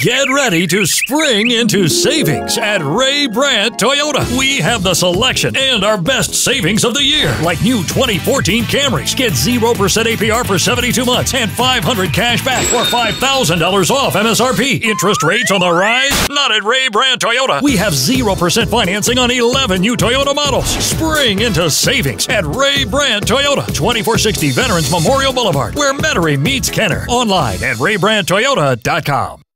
Get ready to spring into savings at Ray Brandt Toyota. We have the selection and our best savings of the year, like new 2014 Camrys. Get 0% APR for 72 months and $500 cash back or $5,000 off MSRP. Interest rates on the rise? Not at Ray Brandt Toyota. We have 0% financing on 11 new Toyota models. Spring into savings at Ray Brandt Toyota, 2460 Veterans Memorial Boulevard, where METAIRIE meets Kenner. Online at RayBrandtToyota.com.